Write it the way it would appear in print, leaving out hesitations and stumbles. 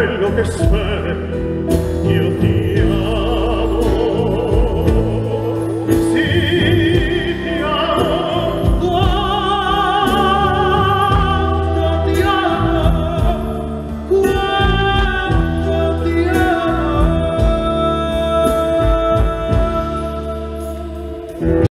quello che speri, io ti amo. Sì, ti amo. Quanto ti amo. Quanto ti amo.